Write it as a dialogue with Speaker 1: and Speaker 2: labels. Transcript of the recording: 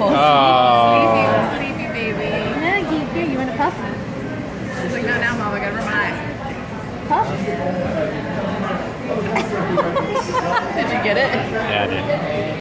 Speaker 1: Oh.
Speaker 2: Sleepy baby.
Speaker 3: No, here, you want a puff?
Speaker 2: She's like, no, now, Mom, I gotta rub my eyes.
Speaker 3: Puff?
Speaker 2: Did you get it?
Speaker 1: Yeah, I did.